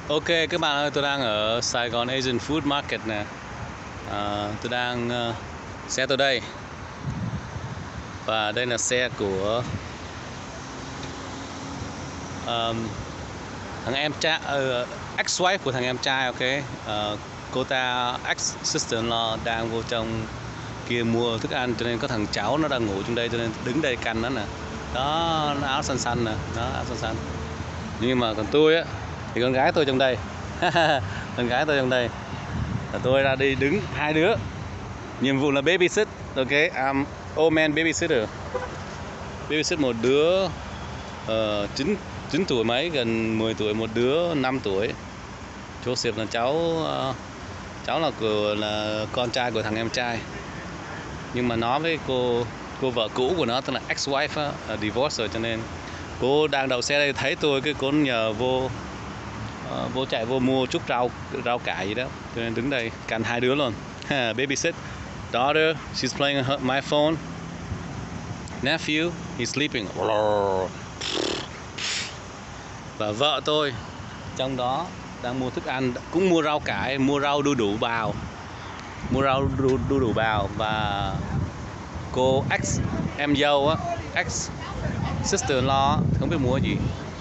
Ok các bạn ơi, tôi đang ở Sài Gòn Asian Food Market nè. Tôi đang xe tôi đây. Và đây là xe của thằng em trai, ex-wife của thằng em trai. Ok. Cô ta ex-sister-in-law đang vô trong kia mua thức ăn, cho nên có thằng cháu nó đang ngủ trong đây, cho nên đứng đây canh nó nè. Đó, nó áo xanh xanh nè, đó áo xanh xanh. Nhưng mà còn tôi á thì con gái tôi trong đây. Con gái tôi trong đây là tôi ra đi đứng hai đứa, nhiệm vụ là babysit. Ok, old man babysitter, babysit một đứa 9 tuổi mấy, gần 10 tuổi, một đứa 5 tuổi. Joseph là cháu là con trai của thằng em trai, nhưng mà nó với cô vợ cũ của nó, tức là ex-wife á, divorce rồi, cho nên cô đang đậu xe đây thấy tôi, cái cô nhờ vô chạy vô mua chút rau cải gì đó, cho nên đứng đây cạnh hai đứa luôn. Babysit daughter, she's playing my phone. Nephew, he's sleeping. Và vợ tôi trong đó đang mua thức ăn, cũng mua rau cải, mua rau đu đủ bào, và cô ex em dâu á, ex sister-in-law không biết mua gì.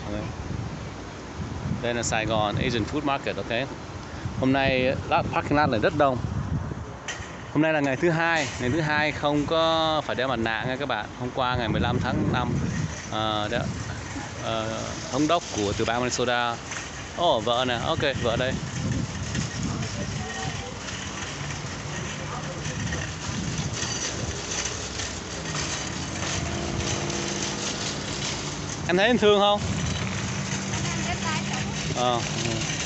Đây là Sài Gòn Asian Food Market. Ok, hôm nay parking lot này rất đông. Hôm nay là ngày thứ hai không có phải đeo mặt nạ nha các bạn. Hôm qua ngày 15 tháng 5 thống đốc của từ bang Minnesota. Vợ nè, ok, vợ đây. Em thấy anh thương không?